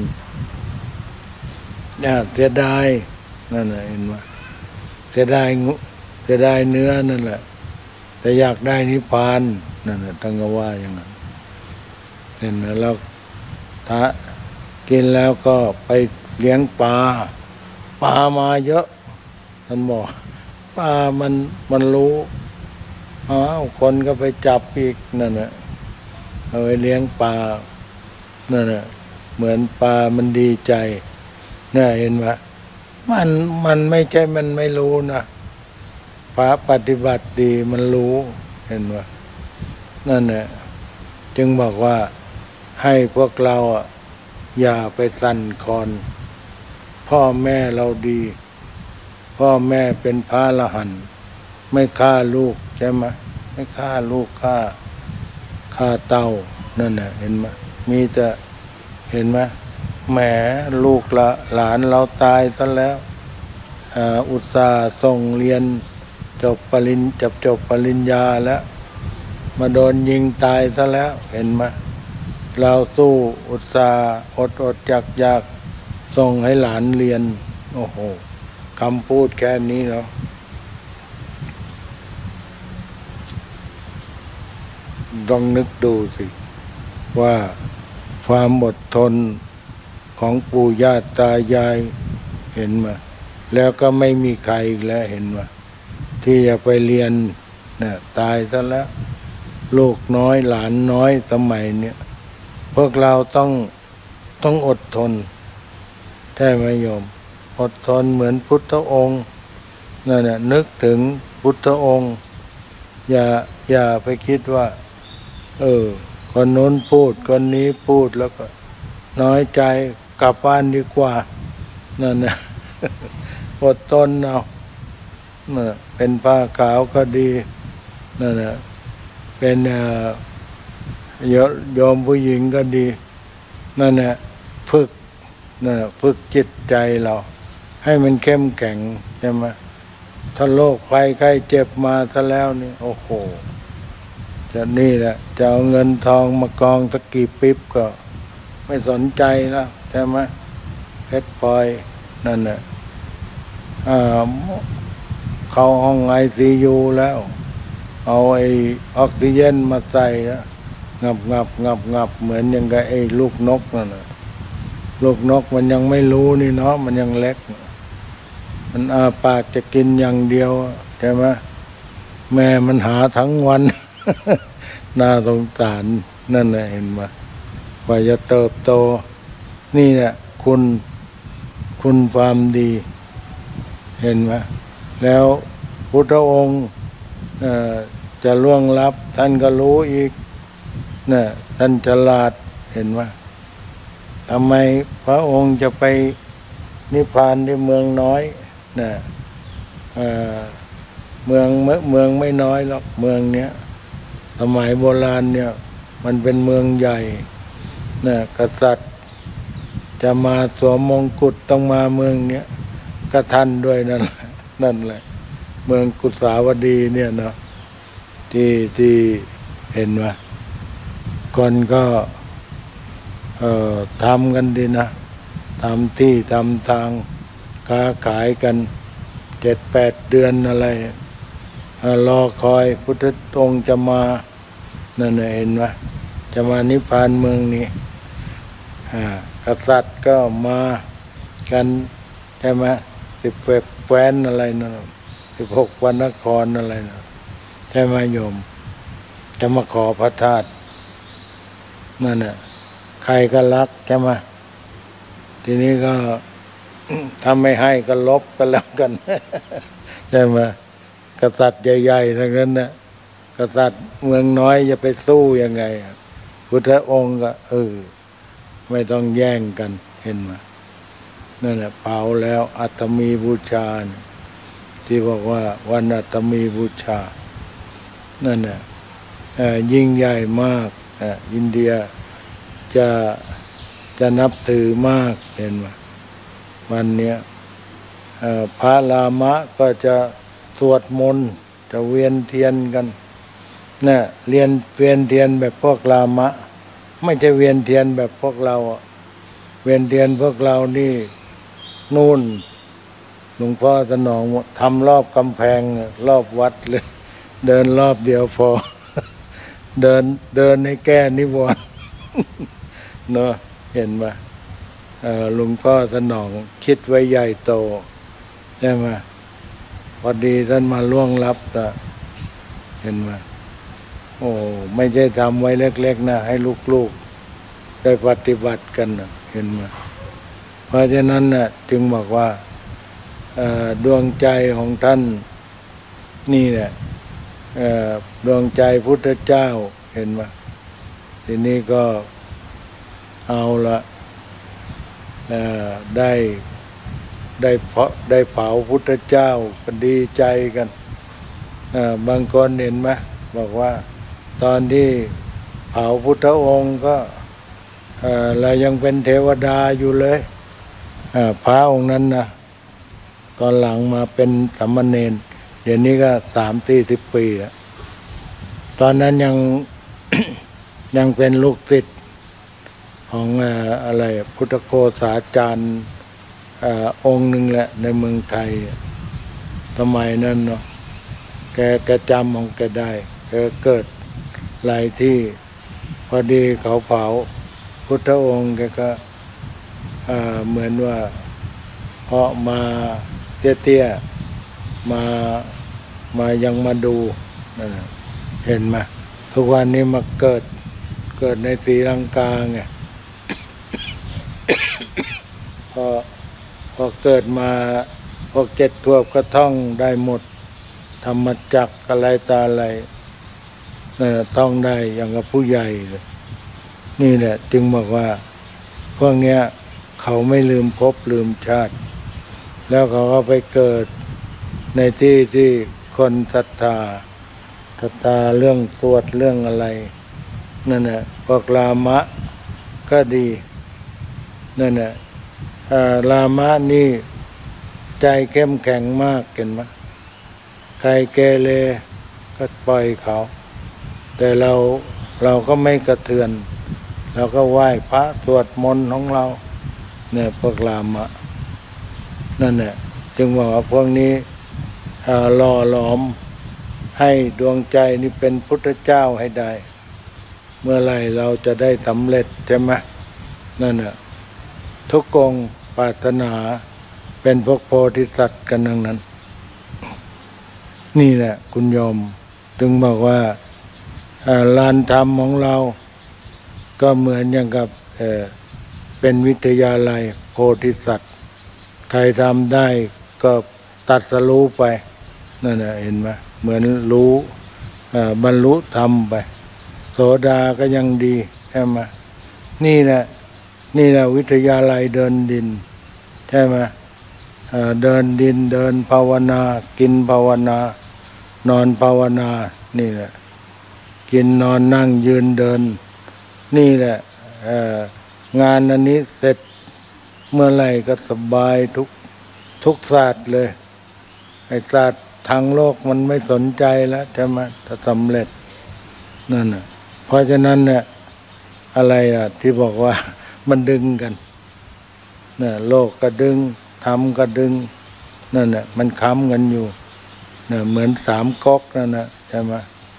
เนี่ยเสียดายนั่นเห็นไหมเสียดายจะได้เนื้อนั่นแหละแต่อยากได้นิพพานนั่นแหละตั้งก็ว่าอย่างนั้นเห็นแล้วเราถ้ากินแล้วก็ไปเลี้ยงปลาปลามาเยอะท่านบอกปลามันมันรู้อ้าวคนก็ไปจับอีกนั่นแหละเอาไปเลี้ยงปลานั่นแหละเหมือนปลามันดีใจเนี่ยเห็นไหมมันมันไม่ใช่มันไม่รู้นะพระปฏิบัติดีมันรู้เห็นไหมนั่นแหละจึงบอกว่าให้พวกเราอ่ะอย่าไปสั่นคลอนพ่อแม่เราดีพ่อแม่เป็นพระอรหันต์ไม่ฆ่าลูกใช่ไหมไม่ฆ่าลูกฆ่าฆ่าเต้านั่นน่ะเห็นไหมมีแต่เห็นไหมแหมลูกละหลานเราตายซะแล้วอุตส่าห์ส่งเรียนจบปริญญาจบจบปริญญาแล้วมาโดนยิงตายซะแล้วเห็นไหมเราสู้อุตส่าห์อดอดอยากอยากส่งให้หลานเรียนโอ้โหคำพูดแค่นี้เนาะต้องนึกดูสิว่าความอดทนของปู่ย่าตายายเห็นมาแล้วก็ไม่มีใครอีกแล้วเห็นมาที่จะไปเรียนน่ะตายซะแล้วลูกน้อยหลานน้อยสมัยเนี้ยพวกเราต้องต้องอดทนใช่ไหมโยมอดทนเหมือนพุทธองค์นั่นน่ะนึกถึงพุทธองค์อย่าอย่าไปคิดว่าเออคนโน้นพูดคนนี้พูดแล้วก็น้อยใจกลับบ้านดีกว่านั่นน่ะ อดทนเอาน่ะเป็นผ้าขาวก็ดีนั่นน่ะเป็นเอ่อโยมผู้หญิงก็ดีนั่นน่ะฝึกนั่นน่ะฝึกจิตใจเราให้มันเข้มแข็งใช่ไหมถ้าโรคภัยไข้เจ็บมาซะแล้วนี่โอ้โหจะนี่แหละจะเอาเงินทองมากองสักกี่ปิ๊บก็ไม่สนใจแล้วใช่ไหมเพชรพลอยนั่นน่ะเข้าห้องไอซียูแล้วเอาไอ้ออกซิเจนมาใส่งับงับงับงับเหมือนอย่างกับไอ้ลูกนกนั่นน่ะลูกนกมันยังไม่รู้นี่เนาะมันยังเล็กมันอาปากจะกินอย่างเดียวใช่ไหมแม่มันหาทั้งวัน น่าสงสารนั่นแหละเห็นไหมกว่าจะเติบโตนี่แหละคุณคุณความดีเห็นไหมแล้วพุทธองค์จะล่วงลับท่านก็รู้อีกนะท่านฉลาดเห็นไหมทำไมพระองค์จะไปนิพพานที่เมืองน้อยนะเอ่อเมืองเมืองไม่น้อยหรอกเมืองเนี้ยสมัยโบราณเนี่ยมันเป็นเมืองใหญ่นะกษัตริย์จะมาสวมมงกุฎต้องมาเมืองเนี้ยก็ท่านด้วยนั่นแหละนั่นแหละเมืองกุสาวดีเนี่ยเนาะที่ที่เห็นว่าคนก็เอ่อทำกันดีนะทำที่ทำทางค้าขายกันเจ็ดแปดเดือนอะไรรอคอยพุทธองค์จะมานั่นเห็นไหมจะมานิพพานเมืองนี้กษัตริย์ก็มากันใช่ไหมสิบเอ็ดแคว้นอะไรนั่นสิบหกวันนครอะไรนะใช่ไหมโยมจะมาขอพระธาตุนั่นน่ะใครก็รักใช่ไหมทีนี้ก็ ถ้าไม่ให้ก็ลบกันแล้วกัน ใช่ไหมกษัตริย์ใหญ่ๆทั้งนั้นนะกษัตริย์เมืองน้อยจะไปสู้ยังไงพุทธองค์ก็เออไม่ต้องแย่งกันเห็นไหมนั่นแหละเผาแล้วอัตมีบูชาที่บอกว่าวันอัตมีบูชานั่นแหละยิ่งใหญ่มากอินเดียจะจะนับถือมากเห็นไหมวันเนี้ยพระลามะก็จะสวดมนต์จะเวียนเทียนกันน่ะเรียนเวียนเทียนแบบพวกลามะไม่ใช่เวียนเทียนแบบพวกเราเวียนเทียนพวกเรานี่นู่นหลวงพ่อสนองทำรอบกำแพงรอบวัดเลยเดินรอบเดียวพอ เดินเดินให้แก้นิวรณ์ เนาะเห็นไหมหลวงพ่อสนองคิดไว้ใหญ่โตใช่ไหมพอดีท่านมาล่วงลับแต่เห็นไหมโอ้ไม่ใช่ทำไว้เล็กๆนะให้ลูกๆได้ปฏิบัติกันนะเห็นไหมเพราะฉะนั้นนะจึงบอกว่าดวงใจของท่านนี่แหละดวงใจพุทธเจ้าเห็นไหมทีนี้ก็เอาละได้ได้เผาได้เผาพุทธเจ้าก็ดีใจกันบางคนเห็นไหมบอกว่าตอนที่เผาพุทธองค์ก็เรายังเป็นเทวดาอยู่เลยพระองค์นั้นนะตอนหลังมาเป็นสามเณรเดี๋ยวนี้ก็สามสี่สิบปีแล้วตอนนั้นยัง ยังเป็นลูกศิษย์ของอะไรพุทธโฆษาจารย์องค์หนึ่งแหละในเมืองไทยสมัยนั้นเนาะแกแกจำของแกได้แกเกิดหลายที่พอดีเขาเผาพุทธองค์แกก็เหมือนว่าเพาะมาเตี้ยๆมามายังมาดูนั่นเห็นไหมทุกวันนี้มาเกิดเกิดในศรีลังกาไง พอพอเกิดมาพอเจ็ดขวบก็ท่องได้หมดธรรมจักรอะไรตาอะไรเนี่ยท่องได้อย่างกับผู้ใหญ่เลยนี่แหละจึงบอกว่าพวกเนี้ยเขาไม่ลืมภพลืมชาติแล้วเขาก็ไปเกิดในที่ที่คนศรัทธาศรัทธาเรื่องตรวจเรื่องอะไรนั่นแหละพวกลามะก็ดีนั่นแหละลามะนี่ใจเข้มแข็งมากเห็นไหมใครเกเรก็ปล่อยเขาแต่เราเราก็ไม่กระเทือนเราก็ไหว้พระสวดมนต์ของเราเนี่ยพวกลามะนั่นแหละจึงบอกว่าพวกนี้หล่อหลอมให้ดวงใจนี้เป็นพุทธเจ้าให้ได้เมื่อไรเราจะได้สำเร็จใช่ไหมนั่นแหละทุกองค์ปรารถนาเป็นพวกโพธิสัตว์กันทั้งนั้นนี่แหละคุณโยมจึงบอกว่าลานธรรมของเราก็เหมือนอย่างกับเอ่อเป็นวิทยาลัยโพธิสัตว์ใครทำได้ก็ตัดสรู้ไปนั่นแหละเห็นไหมเหมือนรู้บรรลุธรรมไปโสดาก็ยังดีใช่ไหมนี่แหละนี่แหละวิทยาลัยเดินดินใช่ไหมเดินดินเดินภาวนากินภาวนานอนภาวนานี่แหละกินนอนนั่งยืนเดินนี่แหละงานอันนี้เสร็จเมื่อไหร่ก็สบายทุกทุกศาสตร์เลยไอ้ศาสตร์ทางโลกมันไม่สนใจแล้วใช่ไหมถ้าสำเร็จนั่นน่ะเพราะฉะนั้นเนี่ยอะไรอ่ะที่บอกว่ามันดึงกันเนี่ยโลกก็ดึงธรรมก็ดึงนั่นน่ะมันค้ำกันอยู่เนี่ยเหมือนสามก๊อกนั่นน่ะใช่ไหม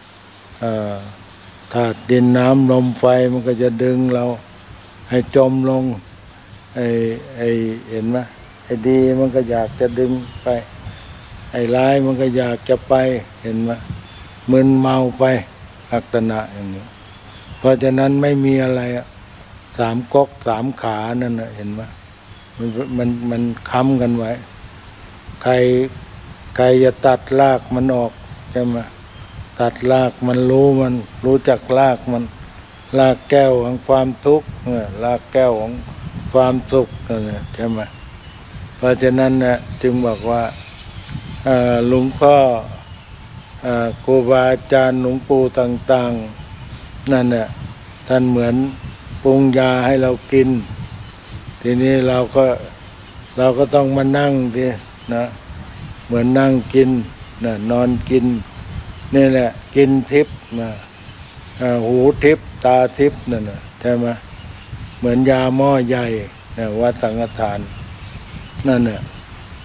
ธาตุดินน้ำลมไฟมันก็จะดึงเราให้จมลงไอ้ไอ้เห็นไหมไอ้ดีมันก็อยากจะดึงไปไอ้ร้ายมันก็อยากจะไปเห็นไหมมึนเมาไปลักษณะอย่างนี้เพราะฉะนั้นไม่มีอะไรสามก๊กสามขานั่นนะเห็นไหมมันมันมันค้ำกันไว้ใครใครจะตัดรากมันออกใช่ไหมตัดรากมันรู้มันรู้จักรากมันรากแก้วของความทุกข์รากแก้วของความสุขนั่นแหละใช่ไหมเพราะฉะนั้นนะจึงบอกว่าหลวงพ่อครูบาอาจารย์หลวงปู่ต่างๆนั่นน่ะท่านเหมือนปรุงยาให้เรากินทีนี้เราก็เราก็ต้องมานั่งดินะเหมือนนั่งกินนะนอนกินนี่แหละกินทิพย์นะหูทิพย์ตาทิพย์นั่นน่ะใช่ไหมเหมือนยาหม้อใหญ่นะวัดสังฆทานนั่นน่ะ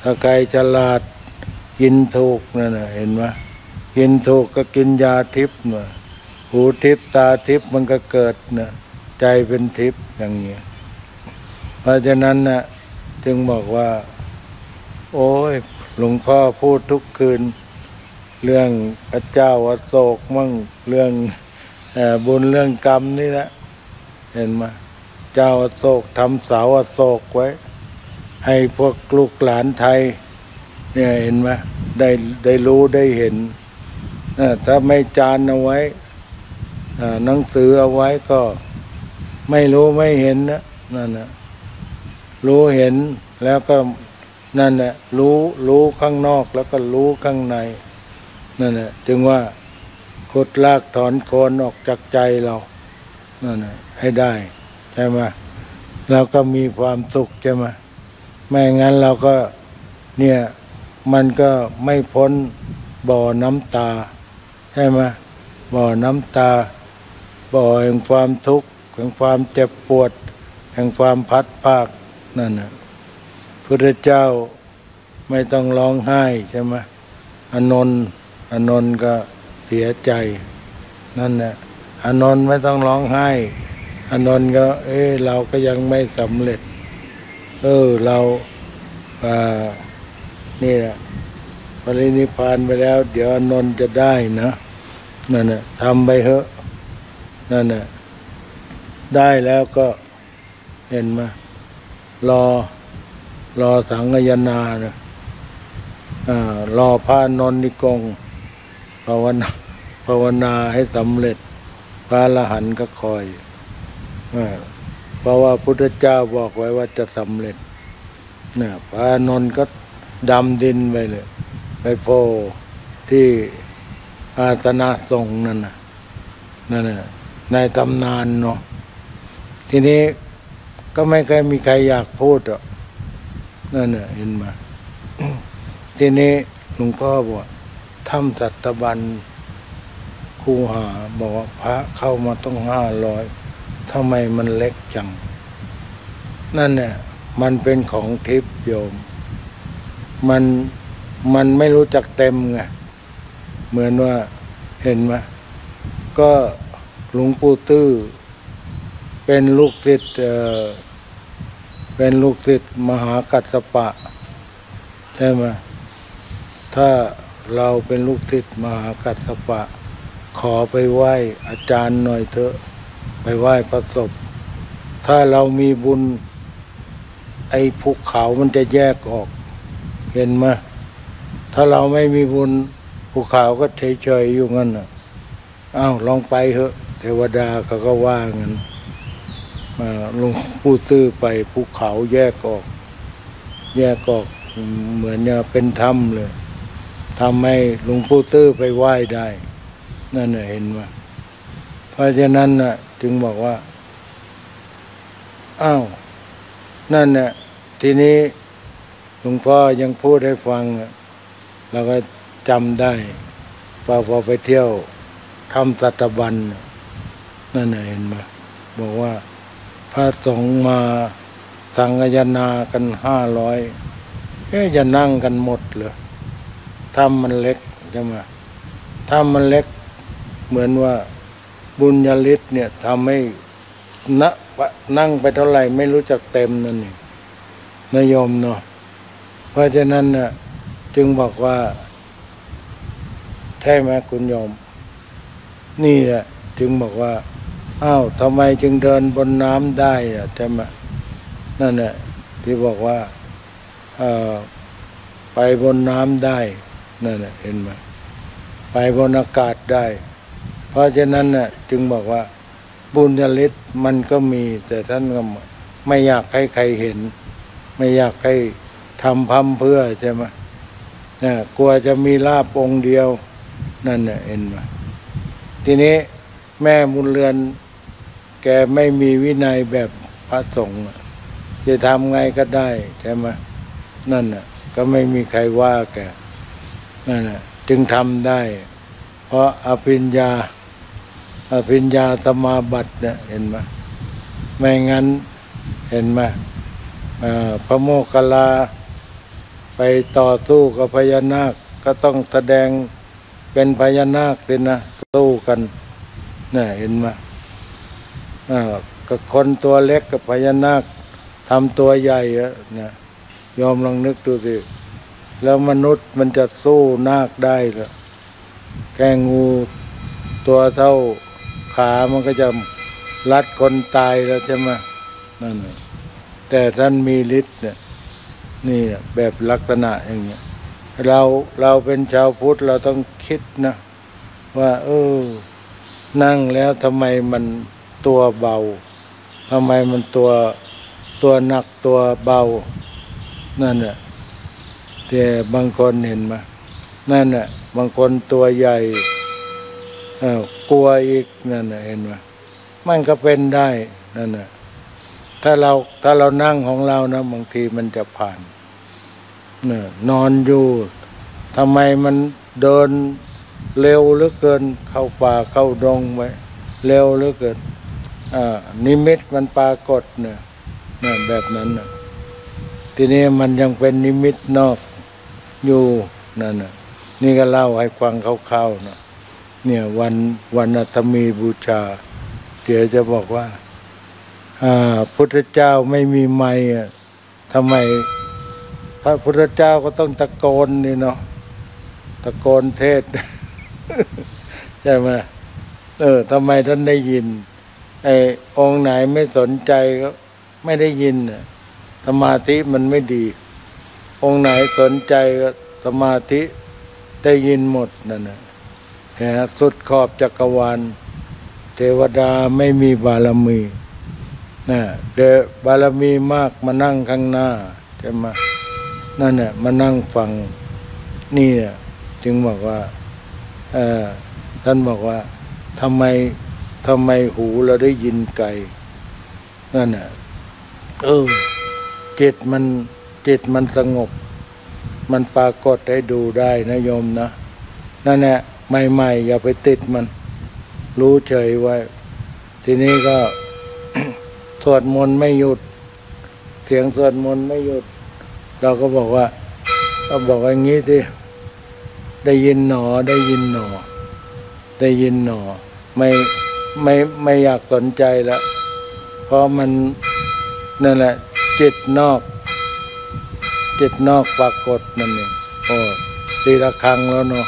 ถ้าใครฉลาดกินถูกนั่นนะเห็นไหมกินถูกก็กินยาทิพย์นะหูทิพย์ตาทิพย์มันก็เกิดนะใจเป็นทิพย์อย่างเงี้ยเพราะฉะนั้นนะจึงบอกว่าโอ้ยหลวงพ่อพูดทุกคืนเรื่องพระเจ้าอโศกมั่งเรื่องบุญเรื่องกรรมนี่แหละเห็นไหมเจ้าอโศกทำเสาอโศกไว้ให้พวกลูกหลานไทยเนี่ยเห็นไหมได้ได้รู้ได้เห็นถ้าไม่จานเอาไว้หนังสือเอาไว้ก็ไม่รู้ไม่เห็นนะนั่นนะรู้เห็นแล้วก็นั่นแหละรู้รู้ข้างนอกแล้วก็รู้ข้างในนั่นแหละจึงว่าขุดรากถอนโคนออกจากใจเรานั่นแหละให้ได้ใช่ไหมเราก็มีความสุขใช่ไหมไม่งั้นเราก็เนี่ยมันก็ไม่พ้นบ่อน้ำตาใช่ไหมบ่อน้ำตาบ่อแห่งความทุกข์แห่งความเจ็บปวดแห่งความพัดภาคนั่นนะพุทธเจ้าไม่ต้องร้องไห้ใช่ไหมอานนท์อานนท์ก็เสียใจนั่นแหละอานนท์ไม่ต้องร้องไห้อานนท์ก็เออเราก็ยังไม่สำเร็จเออเราอ่านี่แหละปรินิพพานไปแล้วเดี๋ยวอานนท์จะได้นะนั่นน่ะทำไปเถอะนั่นน่ะได้แล้วก็เห็นไหมรอรอสังฆยนานะอ่ารอพระอานนท์นิกงภาวนาภาวนาให้สำเร็จพระอรหันต์ก็คอยเพราะว่าพุทธเจ้าบอกไว้ว่าจะสำเร็จเนี่ยพระอานนท์ก็ดำดินไปเลยไปโผล่ที่อาสนะสงฆ์นั่นน่ะนั่นน่ะในตำนานเนาะทีนี้ก็ไม่เคยมีใครอยากพูดอ่ะนั่นน่ะเห็นมา ทีนี้หลวงพ่อบอกถ้ำสัตบัญคูหาบอกว่าพระเข้ามาต้องห้าร้อยทำไมมันเล็กจังนั่นเนี่ยมันเป็นของทิพย์โยมมันมันไม่รู้จักเต็มไงเหมือนว่าเห็นไหมก็หลวงปู่ตื้อเป็นลูกศิษย์เอ่อเป็นลูกศิษย์มหากัสสปะใช่ไหมถ้าเราเป็นลูกศิษย์มหากัสสปะขอไปไหว้อาจารย์หน่อยเถอะไปไหว้พระศพถ้าเรามีบุญไอ้ภูเขามันจะแยกออกเห็นไหมถ้าเราไม่มีบุญภูเขาก็เฉยๆอยู่งั้นน่ะอ้าวลองไปเถอะเทวดาเขาก็ว่างั้นหลวงปู่ตื้อไปภูเขาแยกออกแยกออกเหมือนเนี่ยเป็นถ้ำเลยทำให้หลวงปู่ตื้อไปไหว้ได้นั่นน่ะเห็นไหมเพราะฉะนั้นน่ะจึงบอกว่าอ้าวนั่นน่ะทีนี้หลวงพ่อยังพูดให้ฟังเราก็จำได้พอพอไปเที่ยวทำสัตบัญนั่นน่ะเห็นไหมบอกว่าพระสงฆ์มาสังฆยนากันห้าร้อยเอ๊ะจะนั่งกันหมดเหรอถ้ำมันเล็กใช่ไหมถ้ำมันเล็กเหมือนว่าบุญญาฤทธิ์เนี่ยทำให้ณนั่งไปเท่าไหร่ไม่รู้จักเต็มนั่นเองนโยมเนาะเพราะฉะนั้นน่ะจึงบอกว่าใช่ไหมคุณโยมนี่แหละจึงบอกว่าอ้าวทำไมจึงเดินบนน้ำได้อ่ะใช่ไหมนั่นแหละที่บอกว่าเอ่อไปบนน้ำได้นั่นแหละเห็นไหมไปบนอากาศได้เพราะฉะนั้นน่ะจึงบอกว่าบุญญาฤทธิ์มันก็มีแต่ท่านก็ไม่อยากให้ใครเห็นไม่อยากให้ทำพั่มเพื่อใช่ไหมเนี่ยกลัวจะมีลาภองค์เดียวนั่นน่ะเห็นไหมทีนี้แม่บุญเรือนแกไม่มีวินัยแบบพระสงฆ์จะทำไงก็ได้ใช่ไหมนั่นน่ะก็ไม่มีใครว่าแกนั่นน่ะจึงทำได้เพราะอภิญญาอภิญญาสมาบัติเนี่ยเห็นไหมไม่งั้นเห็นไหมพระโมคคัลลาไปต่อสู้กับพญานาคก็ต้องแสดงเป็นพญานาคสินะสู้กันน่ะเห็นไหมอ่าก็คนตัวเล็กกับพญานาคทำตัวใหญ่อะนะยอมลองนึกดูสิแล้วมนุษย์มันจะสู้นาคได้เหรอแค่งูตัวเท่าขามันก็จะรัดคนตายแล้วใช่ไหมนั่นแหละแต่ท่านมีฤทธิ์เนี่ยนี่แบบลักษณะอย่างเงี้ยเราเราเป็นชาวพุทธเราต้องคิดนะว่าเออนั่งแล้วทำไมมันตัวเบาทำไมมันตัวตัวหนักตัวเบานั่นแหละแต่บางคนเห็นไหมนั่นแหละบางคนตัวใหญ่เออกลัวอีกนั่นแหละเห็นไหมมันก็เป็นได้นั่นแหละถ้าเราถ้าเรานั่งของเรานะบางทีมันจะผ่านเนี่ยนอนอยู่ทำไมมันเดินเร็วเหลือเกินเข้าป่าเข้าดงไปเร็วเหลือเกินอ่านิมิตมันปรากฏเนี่ยเนี่ยแบบนั้นน่ะทีนี้มันยังเป็นนิมิตนอกอยู่นั่นน่ะนี่ก็เล่าให้ฟังคร่าวๆนะเนี่ยวันวันอัฐมีบูชาเดี๋ยวจะบอกว่าอ่าพุทธเจ้าไม่มีไมค์อ่ะทำไมพระพุทธเจ้าก็ต้องตะโกนนี่เนาะตะโกนเทศ ใช่ไหมเออทำไมท่านได้ยินไอ้องค์ไหนไม่สนใจก็ไม่ได้ยินสมาธิมันไม่ดีองค์ไหนสนใจก็สมาธิได้ยินหมดนั่นนะแหมสุดขอบจักรวาลเทวดาไม่มีบารมีนะเดบารมีมากมานั่งข้างหน้าใช่ไหมนั่นน่ะมานั่งฟังนี่จึงบอกว่าเออท่านบอกว่าทำไมทำไมหูเราได้ยินไกลนั่นน่ะเออจิตมันจิตมันสงบมันปรากฏให้ดูได้นะโยมนะนั่นแหละใหม่ๆอย่าไปติดมันรู้เฉยไว้ทีนี้ก็ สวดมนต์ไม่หยุดเสียงสวดมนต์ไม่หยุดเราก็บอกว่าก็บอกอย่างนี้สิได้ยินหนอได้ยินหนอได้ยินหนอไม่ไม่ไม่อยากสนใจละเพราะมันนั่นแหละจิตนอกจิตนอกปรากฏนั่นเองโอ้ตีละครั้งแล้วเนาะ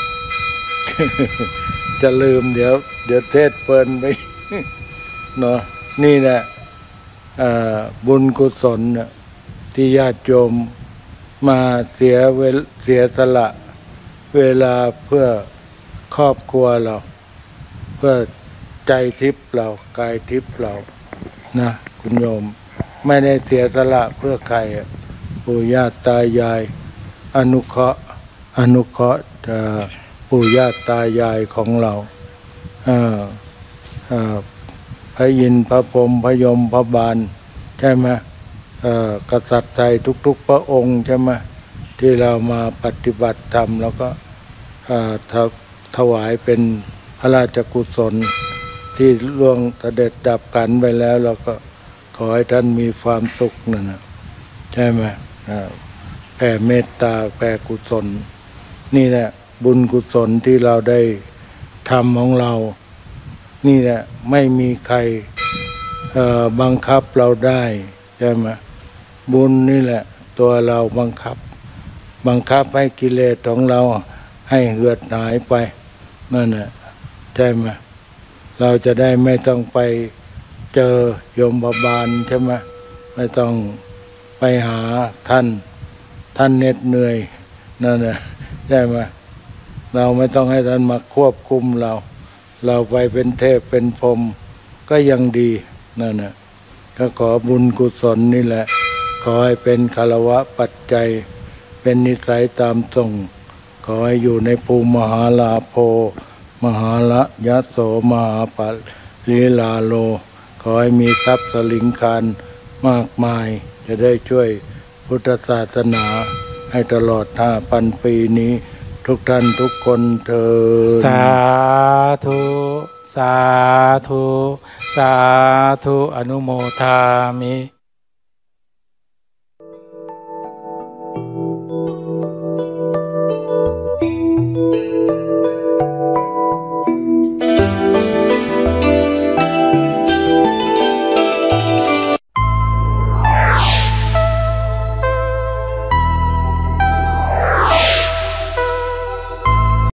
จะลืมเดี๋ยวเดี๋ยวเทศเพลินไป เนาะนี่แหละบุญกุศลที่ญาติโยมมาเสียเวลเสียสละเวลาเพื่อครอบครัวเราเพื่อใจทิพย์เรากายทิพย์เรานะคุณโยมไม่ได้เสียสละเพื่อใครปู่ย่าตายายอนุเคราะห์อนุเคราะห์ปู่ย่าตายายของเราอ่าอ่าพระอินทร์พระพรหมพระยมพระบาลใช่ไหมกษัตริย์ไทยทุกๆพระองค์ใช่ไหมที่เรามาปฏิบัติธรรมแล้วก็ถวายเป็นพระราชกุศลที่ล่วงเสด็จดับขันไปแล้วเราก็ขอให้ท่านมีความสุขนั่นนะใช่ไหมแผ่เมตตาแผ่กุศลนี่แหละบุญกุศลที่เราได้ทำของเรานี่แหละไม่มีใครบังคับเราได้ใช่ไหมบุญนี่แหละตัวเราบังคับบังคับให้กิเลสของเราให้เหือดหายไปนั่นแหละใช่ไหมเราจะได้ไม่ต้องไปเจอยมบาลใช่ไหมไม่ต้องไปหาท่านท่านเหน็ดเหนื่อยนั่นแหละใช่ไหมเราไม่ต้องให้ท่านมาควบคุมเราเราไปเป็นเทพเป็นพรหมก็ยังดีนั่นแหละก็ขอบุญกุศลนี่แหละขอให้เป็นคารวะปัจจัยเป็นนิสัยตามส่งขอให้อยู่ในภูมิมหาลาโภมหาละยะโสมหาปัลลิลาโลขอให้มีทรัพย์สลิงคารมากมายจะได้ช่วยพุทธศาสนาให้ตลอดห้าพันปีนี้ทุกท่านทุกคนเถิดสาธุสาธุสาธุอนุโมทามิ